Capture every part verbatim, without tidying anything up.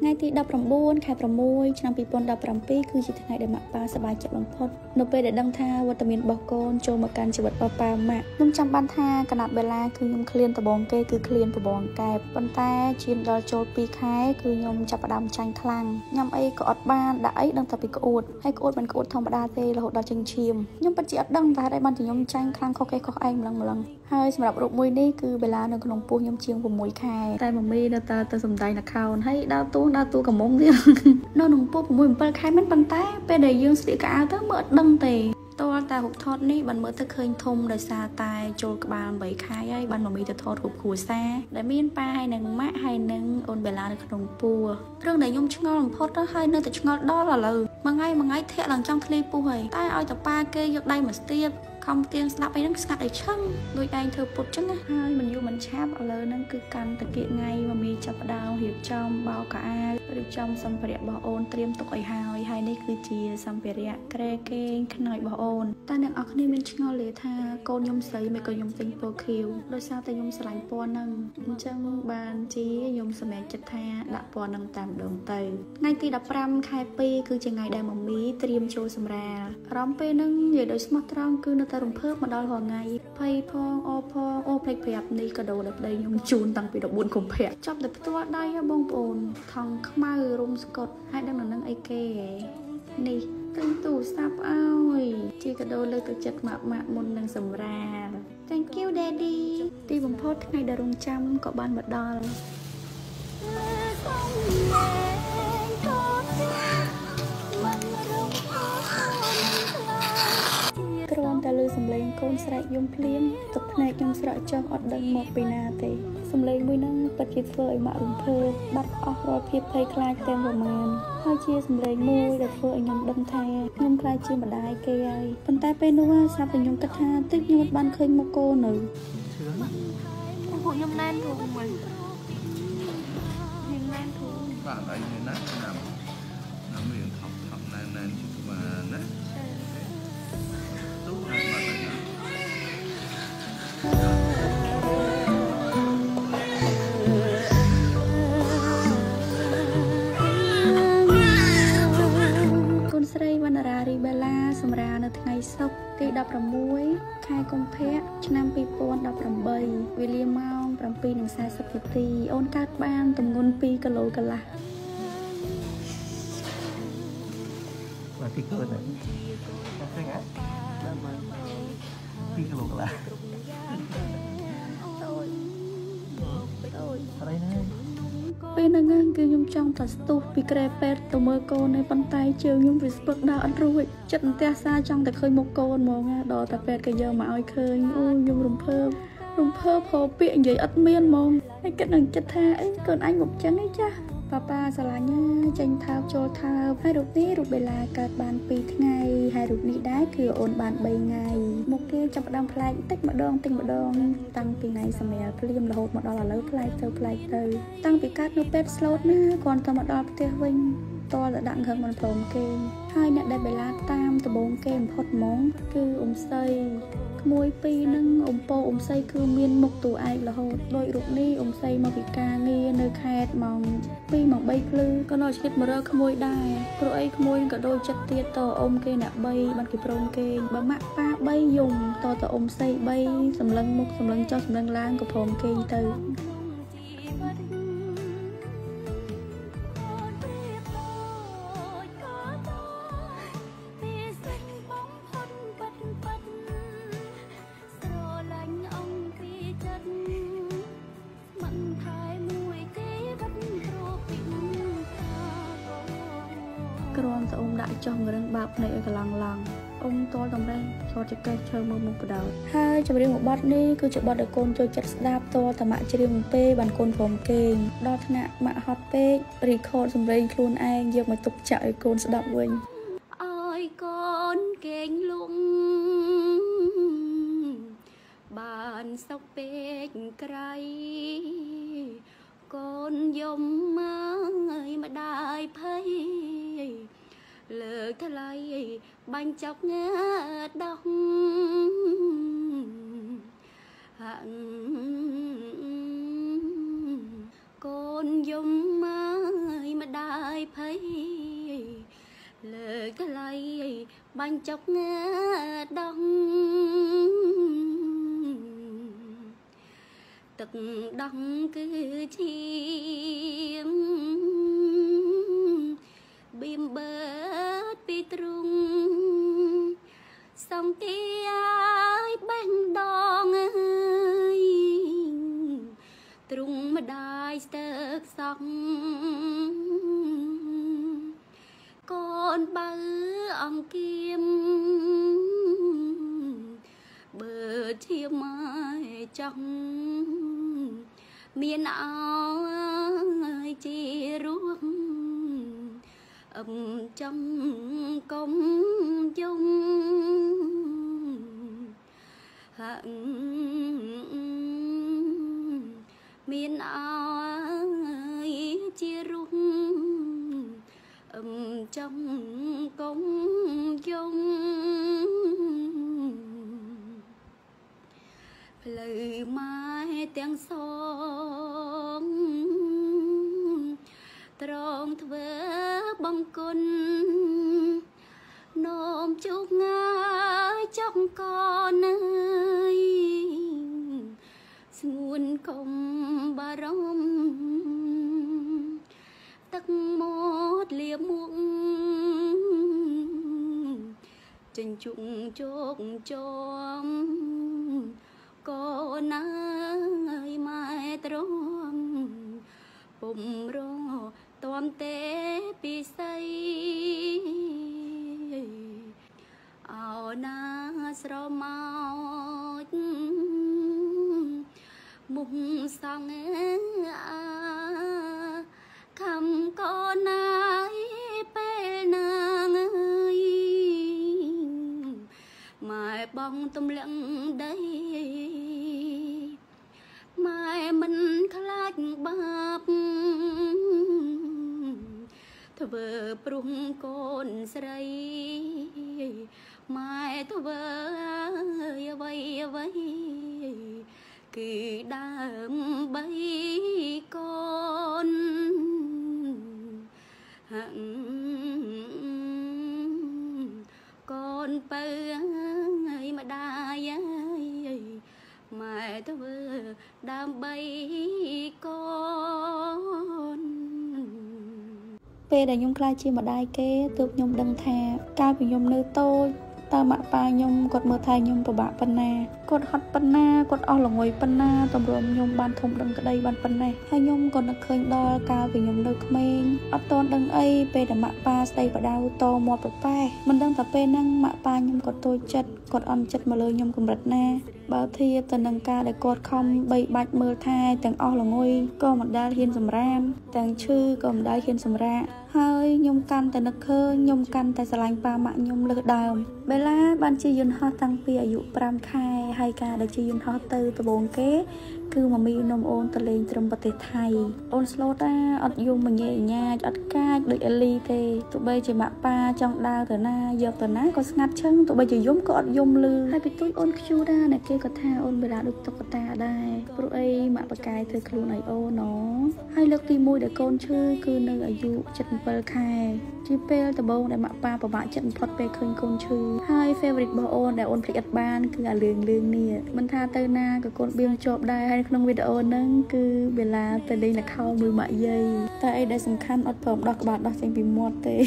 ngày thì đập rầm buôn khai rầm môi trong bị pôn đập rầm piคือchỉថ្ងៃដែលម៉ាក់ប៉ាសប្បាយចិត្តបំផុតនៅពេលដែលដឹងថាវត្តមានរបស់កូនចូលមកកាន់ជីវិតប៉ាប៉ាម៉ាក់ខ្ញុំចាំបានថាកណាត់បេឡាគឺខ្ញុំឃ្លានដបងគេគឺឃ្លានដបងកែបប៉ុន្តែឈានដល់ចូលពីរខែគឺខ្ញុំចាប់ផ្ដើមចាញ់ខ្លាំងញ៉ាំអីក៏អត់បានដាក់អីដឹងតែពីក្អួតហើយក្អួតមិនក្អួតធម្មតាទេរហូតដល់ចេញឈាមខ្ញុំពិតជាអត់ដឹងថាហេតុអីបានខ្ញុំចាញ់ខ្លាំងខុសគេខុសឯងម្លឹងម្លឹងហើយសម្រាប់រូបមួយនេះគឺបេឡានៅក្នុងពោះខ្ញុំជាង6ខែតែមមីនៅតែទៅសំដែងនៅខោនហើយដើរតួដើរតួកំមុំទៀតនៅក្នុងពោះ6 7ខែមិនប៉ុន្តែពេលដែលយើងស្លៀកកៅអៅទៅមើលអត់ដឹងទេតើតារូបថតនេះបានមើលទៅឃើញធំដោយសារតែចូលក្បាល8ខែហើយបានមមីទៅថតរូបគ្រួសារដែលមានប៉ាហើយនិងម៉ាក់ហើយនិងអូនបេឡានៅក្នុងពោះគ្រឿងដែលខ្ញុំឆ្ងល់បំផុតទៅហើយនៅតែឆ្ងល់ដល់ឥឡូវមួយថ្ងៃមួយថ្ងៃធាក់ឡើងចង់ធ្លាយពោះហើយតែឲ្យតែប៉ាគេយកដៃមកស្ទាបខំទៀងស្ដាប់អីហ្នឹងស្ងាត់ឲ្យឈឹងដូចឯងធ្វើពុតចឹងណាហើយមិនយូរមិនឆាប់ឥឡូវហ្នឹងគឺកាន់តាគៀកថ្ងៃមមីចាប់ផ្ដើមរៀបចំបោកកៅអៅរៀបចំសម្ភារៈរបស់អូនត្រៀមទុកឲ្យហើយហើយនេះគឺជាសម្ភារៈក្រែគេងខ្នើយរបស់អូនតែអ្នកនរគ្នាមានឆ្ងល់ទេថាកូនខ្ញុំស្រីមិនក៏ខ្ញុំទិញពណ៌ខៀវដោយសារតែខ្ញុំស្រឡាញ់ពណ៌ហ្នឹងអញ្ចឹងបានជាខ្ញុំសម្រេចចិត្តថាដាក់ពណ៌ហ្នឹងតាមដងទៅថ្ងៃទី15ខែ2គឺជាថ្ងៃដែលមមីត្រៀមចូលសម្រាលអារម្មណ៍ពេលហ្នឹងនិយាយដោយស្មោះត្រង់គឺនៅតែរំភើបមកដល់រាល់ថ្ងៃភ័យផងអូផងអូភ្លេចប្រាប់នេះកាដូដែលប្តីខ្ញុំជូនតាំងពី14កុម្ភៈចាប់តែផ្ទាល់ដៃហ៎បងប្អូនថងខ្មៅរុំស្កុតហើយដឹងនៅនឹងអីគេនេះទិញទូរស័ព្ទឲ្យជាកាដូលើកទឹកចិត្តម៉ាក់ម៉ាក់មុននឹងសម្រាល Thank you Daddy ទីបំផុតថ្ងៃដែលរងចាំក៏បានមកដល់គ្រាន់តែលើសំឡេងកូនស្រែកយំភ្លៀងទឹកភ្នែកខ្ញុំស្រក់ចុះអត់ដឹងមកពីណាទេសំឡេងមួយហ្នឹងពិតជាធ្វើឲ្យម៉ាក់រំភើបបាត់អស់រាល់ភាពភ័យខ្លាចទាំងប្រមាណហើយជាសំឡេងមួយដែលធ្វើឲ្យខ្ញុំដឹងថាខ្ញុំខ្លាចជាម្ដាយគេហើយប៉ុន្តែពេលនោះស្រាប់តែខ្ញុំគិតថាតិចខ្ញុំមិនបានឃើញមុខកូននៅពួកខ្ញុំណែនធូរមួយខ្ញុំណែនធូរបាទអីនេះណាណាំណាំរៀងថប់ថប់ណែនណែនជិះបានណាសម្រាប់នៅថ្ងៃសុក្រទី16ខែកុម្ភៈឆ្នាំ2018វេលាម៉ោង 7:40 នាទីអូនកើតបានទម្ងន់2គីឡូកន្លះបាទពីកើតហ្នឹងឃើញហ៎2គីឡូកន្លះតូចតូចអីណាពេលហ្នឹងគឺខ្ញុំចង់តែស្ទុះពីក្រែពេទ្យទៅមើលកូននៅប៉ុន្តែជើងខ្ញុំវាស្ពឹកដើរអត់រួចចិត្តអន្ទះសារចង់តែឃើញមុខកូនហ្មងណាដល់តែពេទ្យក៏យកមកឲ្យឃើញអូខ្ញុំរំភើបរំភើបហៅពាក្យនិយាយអត់មានហ្មងហើយគិតនឹងចិត្តថាអីកូនអញមកចឹងឯចាស់ប៉ាប៉ាស្រឡាញ់ណាចេញថើបចូលថើបហើយរូបនេះរូបបេឡាកើតបាន2ថ្ងៃហើយរូបនេះដែរគឺអូនបាន3ថ្ងៃមុខគេចាប់ផ្ដើមផ្លែកតិចម្ដងតិចម្ដងតាំងពីថ្ងៃសម្រាលភ្លាមរហូតមកដល់ឥឡូវផ្លែកទៅផ្លែកទៅតាំងពីកើតនៅពេទ្យស្លូតណាគាត់ទៅមកដល់ផ្ទះវិញតលតែដាក់ខឹងមិនព្រមគេហើយអ្នកដែលបេឡាតាមដបងគេបំផុតហ្មងគឺអ៊ុំសីក្មួយពីរហ្នឹងអ៊ុំពោអ៊ុំសីគឺមានមុខតួឯករហូតដោយរូបនេះអ៊ុំសីមកពីការងារនៅខេត្តម៉ោងពីរម៉ោង3ភ្លឺក៏នៅឆ្លៀតមករកក្មួយដែរព្រោះអីក្មួយក៏ដូចចិត្តទៀតតអ៊ុំគេអ្នក3បានគេព្រមគេបើម៉ាក់ប៉ា3យំតតអ៊ុំសី3សម្លឹងមុខសម្លឹងចុះសម្លឹងឡើងក៏ព្រមគេទៅគ្រាន់តែអ៊ំដាក់ចុះងរឹងបាបភ្នែកឲ្យកឡង់ឡង់អ៊ំតលតម្រេះឈរចកេះឈើមើលមុខបដោតហើយចម្រៀងមួយបទនេះគឺជាបទដែលកូនចូលចិត្តស្ដាប់តលតម៉ាក់ច្រៀងពេបានកូនព្រមគេងដល់ថ្នាក់ម៉ាក់ហត់ពេករីខូតសម្លេងខ្លួនឯងយកមកទុកចាក់ឲ្យកូនស្ដាប់វិញអើយកូនគេងលំបានសុខពេកក្រៃកូនយំមើលម្ដាយភ័យលើកថ្លៃបាញ់ចប់ងើដោះហាក់កូនយំមើលម្ដា Bánh chốc đông Tực đông cứ chiếm Bìm bớt bị trung Xong tí ai bánh đong ơi Trung mà đai stớc xong Con bơ ông kim Bờ chiêm mai trong Miền áo chi ruốc Ấm trong công dung Hạng Miền áo chi ruốc Ấm trong công dung Lời mai tiếng sông Trong thơ bông côn Nôm chúc ngái trong con ơi Nguồn không bà rông Tắc một liệp muỗng Chân trụng chốc chom Con ơi mai trông Bùm rô tóm tế bì xây Áo ná sro mau Mùng sang Khăm con ái bê nàng ơi Mai bóng tùm lặng đây Mai mình khá lách bạp Thơ vợ prung con srei Mai thơ vợ vây vây Kỳ đám bấy con Hạng Con bơ mà đai Mai thơ vợ đám bấy con ពេលដែលខ្ញុំខ្លាចជាម្ដាយគេទើបខ្ញុំដឹងថាកាលពីខ្ញុំនៅតូចតើម៉ាក់ប៉ាខ្ញុំគាត់មើលថែខ្ញុំពិបាកប៉ុណ្ណាគាត់ហត់ប៉ុណ្ណាគាត់អស់ល្ងុយប៉ុណ្ណាតម្រាំខ្ញុំបានធំដឹងក្តីបានប៉ុណ្ណេះហើយខ្ញុំក៏នឹកឃើញដល់កាលពីខ្ញុំនៅក្មេងអត់ទាន់ដឹងអីពេលដែលម៉ាក់ប៉ាស្ដីបដៅតមាត់ប្រប៉ែមិនដឹងថាពេលហ្នឹងម៉ាក់ប៉ាខ្ញុំគាត់តូចចិត្តគាត់អន់ចិត្តមកលើខ្ញុំកម្រិតណាបើធៀបទៅនឹងការដែលគាត់ខំបីបាច់មើលថែទាំងអស់ល្ងុយក៏មិនដែលហ៊ានសម្រាមទាំងឈឺក៏មិនដែលហ៊ានសម្រាកហើយខ្ញុំកាន់តែនឹកឃើញខ្ញុំកាន់តែស្រឡាញ់ប៉ាម៉ាក់ខ្ញុំលើសដើមបេឡាបានជាយន្តហោះតាំងពីអាយុ5ខែហើយការដែលជាយន្តហោះទៅដំបូងគេគឺម៉ាមីនំអូនទៅលេងត្រឹមប្រទេសថៃអូនស្លូតណាអត់យំមញ៉េញ៉ាចអត់កាចដូចអេលីទេទោះបីជាម៉ាក់ប៉ាចង់ដើរទៅណាយកទៅណាក៏ស្ងាត់ឈឹងទោះបីជាយំក៏អត់យំលឺហើយពីទូចអូនខ្ជូដែរអ្នកគេក៏ថាអូនបេឡាដូចតុក្កតាដែរព្រោះអីម៉ាក់បកាយធ្វើខ្លួនឲ្យអូនណហើយលើកទីមួយដែលកូនឈឺគឺនៅអាយុ7ខែជាពេលដំបូងដែលម៉ាក់ប៉ាពិបាកចិត្តបំផុតពេលឃើញកូនឈឺហើយ favorite របស់អូនដែលអូនភ្លេចអត់បានគឺអាលឿងលឿងនេះមិនថាទៅណាក៏កូនបៀងជាប់ដែរហើយក្នុងវីដេអូហ្នឹងគឺបេឡាទៅលេងល្ខោនមួយម៉ាក់យាយតែអីដែលសំខាន់អត់ព្រមដោះក្បាលដោះចេញពីមាត់ទេ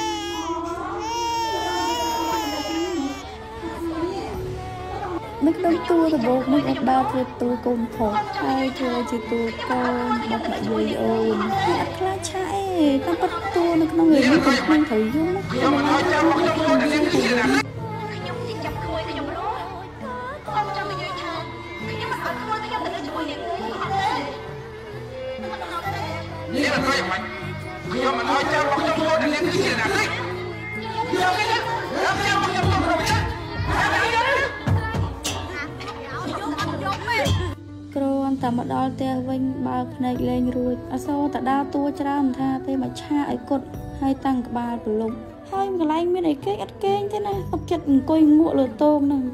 នៅក្នុងតួរបូកនេះអត់ដើរធ្វើតួកូនផុសហើយធ្វើជាតួកូនរបស់ម៉ាក់យាយអូនអត់ខ្លាចឆាអេតាមពិតតួនៅក្នុងរឿងនេះកំពុងត្រូវយំខ្ញុំមកជួយខ្ញុំខ្ញុំចាប់ក្មួយខ្ញុំរត់ខ្ញុំចង់និយាយថាខ្ញុំមិនអត់ក្មួយខ្ញុំទៅជាមួយនាងនេះអត់ខ្លាចមិនខ្ញុំមិនអោយចាំមកខ្ញុំទៅនាងគឺជាណាទេយកគេយកចាំមកខ្ញុំទៅរកចាគ្រាន់តែមកដល់ផ្ទះវិញបើកភ្នែកលេងរួចអសូរតែដើរតួច្រើនថាទេមកឆាឲ្យគត់ហើយតាំងក្បាលប្រលប់ហើយកន្លែងមានអីគេអត់គេងទេណាអត់ចិត្តអង្គុយងក់លើតោងហ្នឹង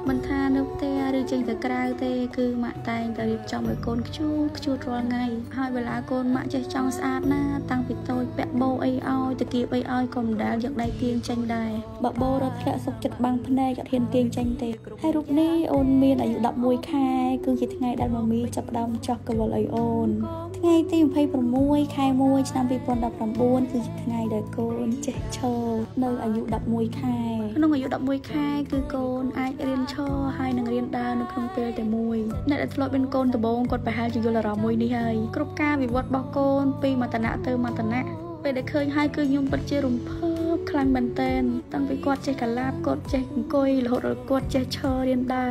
មិនថានៅផ្ទះឬចេញទៅក្រៅទេគឺម៉ាក់តែងតែរៀបចំឲ្យកូនខ្ជូតខ្ជូតរាល់ថ្ងៃហើយเวลากូនម៉ាក់ចេះចង់ស្អាតណាតាំងពីតូចពាក់បូអីឲ្យតាគៀបអីឲ្យក៏មិនដែលយកដៃទាញចេញដែរបើបូរត់ធ្លាក់សុកចិត្តបាំងភ្នែកអត់ហ៊ានទាញចេញទេហើយរូបនេះអូនមានអាយុដប់មួយខែគឺជាថ្ងៃដែលម៉ាមីចាប់ផ្ដើមចោះកវលឲ្យអូនថ្ងៃទីยี่สิบหกខែមួយឆ្នាំยี่สิบสิบเก้าគឺជាថ្ងៃដែលកូនចេះឈរនៅអាយុដប់មួយខែក្នុងអាយុដប់មួយខែគឺកូនអាចរៀនឈរហើយនឹងរៀនដើរនៅក្នុងពេលតែមួយអ្នកដែលធ្លាប់មានកូនដំបូងគាត់ប្រហែលជាយល់អារម្មណ៍មួយនេះហើយគ្រប់ការវិវត្តរបស់កូនពីមតនៈទៅមតនៈពេលដែលឃើញហើយគឺខ្ញុំពិតជារំភើបខ្លាំងមែនទែនតាំងពីគាត់ចេះកាឡាបគាត់ចេះអង្គុយរហូតដល់គាត់ចេះឈររៀនដើរ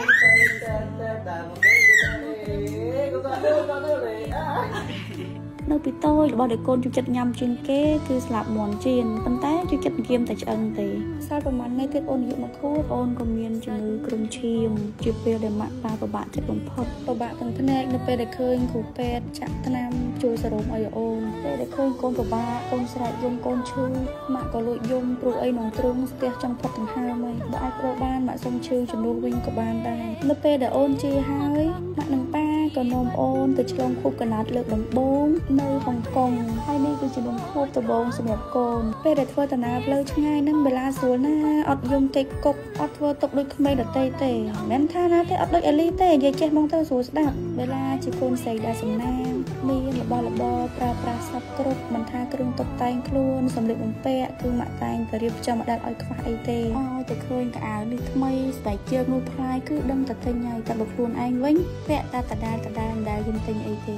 នៅពីតូចរបស់ដែលកូនជួយចិត្តញ៉ាំជាងគេគឺស្លាប់មាន់ចៀនប៉ុន្តែជួយចិត្តគៀមតែឆ្អឹងទេសាលប្រហែលថ្ងៃទៀតអូនអាយុមួយខួបអូនក៏មានជំងឺគ្រុនឈាមជាពេលដែលម៉ាក់ប៉ាពិបាកចិត្តបំផុតពិបាកទាំងភ្នែកនៅពេលដែលឃើញគ្រូពេទ្យចាក់ថ្នាំជួយសរោមឲ្យអូនពេលដែលឃើញកូនពិបាកកូនស្រែកយំកូនឈឺម៉ាក់ក៏លួចយំព្រោះអីនងទ្រង់ស្ទះចង់ផុតដង្ហើមហើយបើអាចប្រូបានម៉ាក់សុំឈឺជំនួសវិញក៏បានដែរនៅពេលដែលអូនជាហើយម៉ាក់និងប៉ាក៏នាំអូនទៅឆ្លងខួបកណាត់លើកដំបូងនៅហុងកុងហើយនេះគឺជានំខួបដំបូងសម្រាប់កូនពេលដែលធ្វើដំណើរផ្លូវឆ្ងាយហ្នឹងបេឡាស្រួលណាអត់យំតិចកុកអត់ធ្វើទុកដូចក្មេងដទៃទេមិនថាណាទេអត់ដូចអេលីទេនិយាយចេះហ្មងទៅស្រួលស្ដាប់បេឡាជាកូនស្រីដែលសំណាងមានរបស់របរប្រើប្រាស់សពគ្រប់មិនថាគ្រឿងតុបតែងខ្លួនសម្លៀកបំពាក់គឺម៉ាក់តែងតែរៀបចំឲ្យឲ្យខ្វះអីទេឲ្យតែឃើញកៅអៅនេះថ្មីស្បែកជើងមួយផ្លាយគឺដឹងតែទិញហើយតែបើខ្លួនឯងវិញពាក់តែតដាលតដាលមិនដែលយើងទិញអីទេ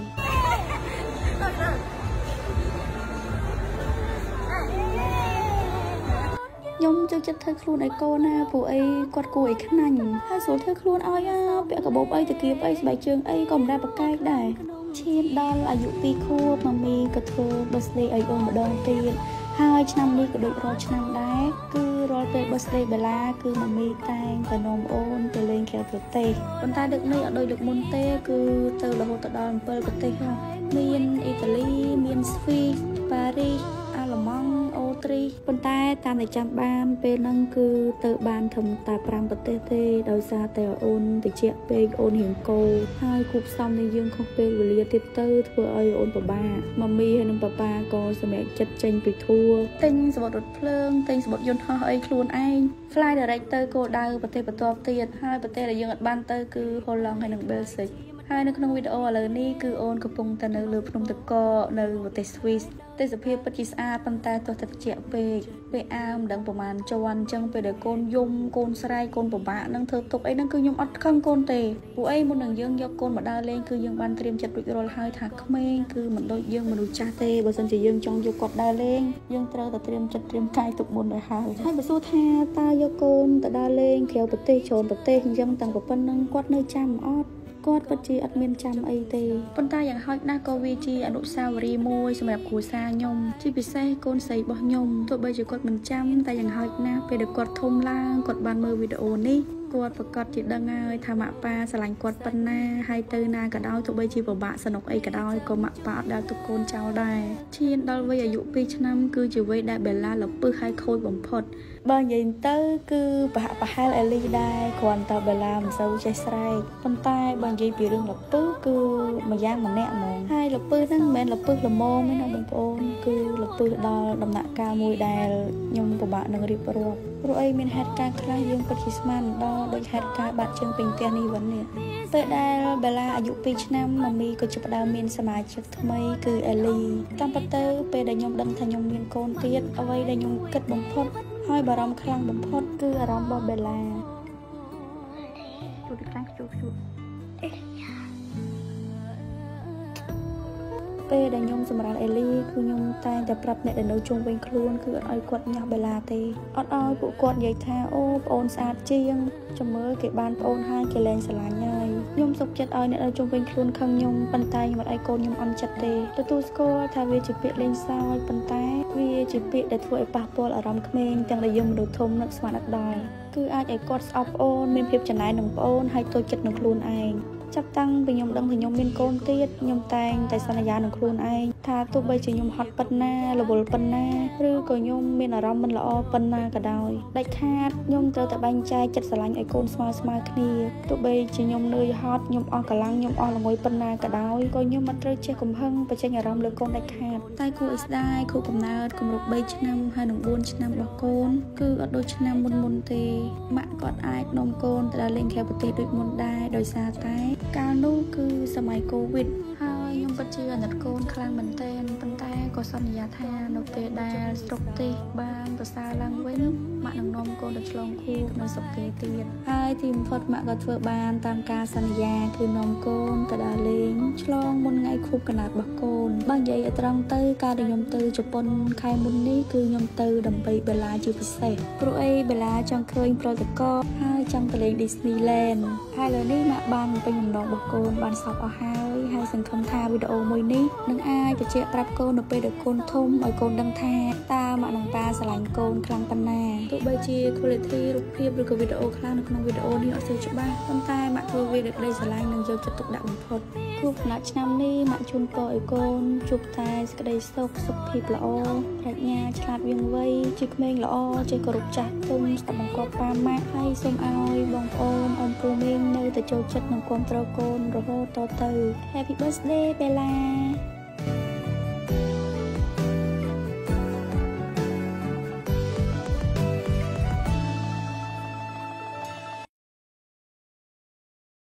ខ្ញុំចូលចិត្តធ្វើខ្លួនឲ្យកូនណាព្រោះអីគាត់គួរឲ្យខ្នាញ់ហើយស្រួលធ្វើខ្លួនឲ្យពាក់កាបូបអីតាគៀបអីស្បែកជើងអីក៏មិនដែលប្រកែកដែរឈានដល់អាយុពីរខួបម៉ាមីក៏ធ្វើ birthday ឲ្យអូនម្ដងទៀតហើយឆ្នាំនេះក៏ដូចរាល់ឆ្នាំដែរគឺរាល់ពេល birthday បេឡាគឺម៉ាមីតែងតែនាំអូនទៅលេងក្រៅប្រទេសប៉ុន្តែលើកនេះអត់ដូចលើកមុនទេគឺទៅរហូតដល់bảyប្រទេសហ្នឹងមានអ៊ីតាលីមានស្វីសប៉ារីសអាល្លឺម៉ង់អូទ្រីប៉ុន្តែតាមតែចាំបានពេលហ្នឹងគឺទៅបានត្រឹមតែប្រាំប្រទេសទេដោយសារតែអូនតិចពេកអូនរៀងកោហើយគូផ្សំនៃយើងខុសពេលវេលាទៀតទៅធ្វើឲ្យអូនពិបាកម៉ាមីហើយនិងប៉ាប៉ាក៏សម្រេចចិត្តចេញពីធัวទិញសមុទ្ររថភ្លើងទិញសមុទ្រយន្តហោះអីខ្លួនឯង fly direct ទៅគោលដៅប្រទេសបន្ទាប់ទៀតហើយប្រទេសដែលយើងអត់បានទៅគឺហូឡង់ហើយនិងបែលហ្សិកហើយនៅក្នុងវីដេអូឥឡូវនេះគឺអូនកំពុងតែនៅលើភ្នំតកនៅប្រទេសស្វីសទេសភាពពិតជាស្អាតប៉ុន្តែទោះតែត្រជាក់ពេកពេលអាមមិនដឹងប្រហែលជាន់អញ្ចឹងពេលដែលកូនយំកូនស្រែកកូនពិបាកនឹងធ្វើទុកអីហ្នឹងគឺខ្ញុំអត់ខឹងកូនទេពួកអីមុននឹងយើងយកកូនមកដើរលេងគឺយើងបានត្រៀមចិត្តរួចរាល់ហើយថាក្មេងគឺមិនដូចយើងមនុស្សចាស់ទេបើមិនជាយើងចង់យកគាត់ដើរលេងយើងត្រូវតែត្រៀមចិត្តត្រៀមកាយទុកមុនឲ្យហើយហើយបើសួរថាតើយកកូនទៅដើរលេងក្រៅប្រទេសច្រើនប្រទេសអញ្ចឹងតាំងពីប៉ុណ្្នឹងគាត់នៅចាំអត់គាត់ពិតជាអត់មានចាំអីទេប៉ុន្តែយ៉ាងហោចណាស់ក៏វាជាអនុស្សាវរីយ៍មួយសម្រាប់គ្រួសារខ្ញុំជាពិសេសកូនស្រីរបស់ខ្ញុំទោះបីជាគាត់មិនចាំតែយ៉ាងហោចណាស់ពេលដែលគាត់ធំឡើងគាត់បានមើលវីដេអូនេះគាត់ប្រកាសជាដឹងហើយថាម៉ាក់ប៉ាស្រឡាញ់គាត់ប៉ុណ្ណាហើយទៅណាក៏ដោយទោះបីជាពិបាកសនុកអីក៏ដោយក៏ម៉ាក់ប៉ាអត់ដែលទុកកូនចោលដែរឈានដល់វ័យអាយុពីរឆ្នាំគឺជាវ័យដែលបេឡាលពឹសហើយខូចបំផុតបើនិយាយទៅគឺប្រហាក់ប្រហែលអេលីដែរគ្រាន់តែបេឡាមិនសូវចេះស្រែកប៉ុន្តែបើនិយាយពីរឿងលពឹសគឺមួយយ៉ាងម្នាក់ហ្មងហើយលពឹសហ្នឹងមិនមែនលពឹសល្មមទេណាបងប្អូនគឺលពឹសដល់ដំណាក់កាលមួយដែលខ្ញុំពិបាកនឹងរៀបរាប់ព្រោះអីមានហេតុការណ៍ខ្លះយើងពិតជាស្មានដល់ដូចហេតុការណ៍បាត់ជើងពេញផ្ទះនេះវិញនេះពេលដែលបេឡាអាយុពីរឆ្នាំម៉ាមីក៏ចាប់ផ្ដើមមានសមាជិកថ្មីគឺអេលីតាមពិតទៅពេលដែលខ្ញុំដឹងថាខ្ញុំមានកូនទៀតអ្វីដែលខ្ញុំគិតបំផុតហើយបារម្ភខ្លាំងបំផុតគឺអារម្មណ៍របស់បេឡាជួបខ្លាំងជួបជួបពេលដែលខ្ញុំសម្រាប់អេលីគឺខ្ញុំតែងតែប្រាប់អ្នកដែលនៅជុំវិញខ្លួនគឺអត់ឲ្យគាត់ញ៉ាំបេឡាទេអត់ឲ្យពួកគាត់និយាយថាអូប្អូនស្អាតជាងចាំមើលគេបានប្អូនហើយគេលែងស្រឡាញ់ហើយខ្ញុំសុខចិត្តឲ្យអ្នកនៅជុំវិញខ្លួនខឹងខ្ញុំប៉ុន្តែខ្ញុំអត់ឲ្យកូនខ្ញុំអន់ចិត្តទេទទួលស្គាល់ថាវាជាពាក្យលេងសើចប៉ុន្តែវាជាពាក្យដែលធ្វើឲ្យប៉ះពាល់អារម្មណ៍ក្មេងទាំងដែលយើងមនុស្សធំនឹកស្មានអត់ដល់គឺអាចឲ្យគាត់ស្អប់ប្អូនមានភាពចំណាយនឹងប្អូនហើយតូចចិត្តនឹងខ្លួនឯងចាប់តាំងពីខ្ញុំដឹងថាខ្ញុំមានកូនទៀតខ្ញុំតែងតែសន្យានឹងខ្លួនឯងថាទោះបីជាខ្ញុំហត់ប៉ុណ្ណារវល់ប៉ុណ្ណាឬក៏ខ្ញុំមានអារម្មណ៍មិនល្អប៉ុណ្ណាក៏ដោយដាច់ខាតខ្ញុំត្រូវតែបែងចែកចិត្តស្រឡាញ់ឲ្យកូនស្មើស្មើគ្នាទោះបីជាខ្ញុំនឿយហត់ខ្ញុំអស់កម្លាំងខ្ញុំអស់ល្ងុយប៉ុណ្ណាក៏ដោយក៏ខ្ញុំមិនត្រូវចេះកំហឹងបញ្ចេញអារម្មណ៍លើកូនដាច់ខាតតែគួរឲ្យស្ដាយគូកំណើតគម្រប់បីឆ្នាំហើយនឹងបួនឆ្នាំរបស់កូនគឺអត់ដូចឆ្នាំមុនមុនទេម៉ាក់គាត់អាចនាំកូនទៅដល់លេងក្រៅប្រទេសដូចមុនដែរដោយសារតែកាលនោះគឺសម័យកូវីដហើយខ្ញុំពិតជាអាណិតកូនខ្លាំងមែនទែនប៉ុន្តែក៏សន្យាថានៅពេលដែលស្រុកទេសបានប្រសើរឡើងវិញម៉ាក់នឹងនាំកូនទៅឆ្លងខួបនៅស្រុកគេទៀតហើយទីបំផុតម៉ាក់ក៏ធ្វើបានតាមការសន្យាគឺនាំកូនទៅដល់លេងឆ្លងមុនថ្ងៃខួបកំណើតរបស់កូនបើនិយាយឲ្យត្រង់ទៅការដែលខ្ញុំទៅជប៉ុនខែមុននេះគឺខ្ញុំទៅដើម្បីបេឡាជាពិសេសព្រោះអីបេឡាចង់ឃើញប្រតិកោហើយចង់ទៅលេង Disneyland ហើយលើនេះម៉ាក់បានពេញបំណងរបស់កូនបានសពអស់ហើយហើយសង្ឃឹមថាវីដេអូមួយនេះនឹងអាចបញ្ជាក់ប្រាប់កូននៅពេលដែលកូនធំឲ្យកូនដឹងថាតើម៉ាក់និងប៉ាស្រឡាញ់កូនខ្លាំងប៉ុណ្ណាទោះបីជា quality រូបភាពឬក៏វីដេអូខ្លះនៅក្នុងវីដេអូនេះអត់សូវច្បាស់ប៉ុន្តែម៉ាក់ធ្វើវាដោយក្តីស្រឡាញ់និងយកចិត្តទុកដាក់បំផុតខួបកំណើតឆ្នាំនេះម៉ាក់ជូនពរឲ្យកូនជួបតែសេចក្តីសុខសុខភាពល្អប្រាជ្ញាឆ្លាតវាងវៃជាក្មេងល្អចេះគោរពចាស់ទុំស្ដាប់បង្គាប់ប៉ាម៉ាក់ហើយសូមឲ្យបងប្អូនអូនពូមីងនៅតែចូលចិត្តនិងគាំទ្រកូនរហូតតទៅ Happy birthday បេឡា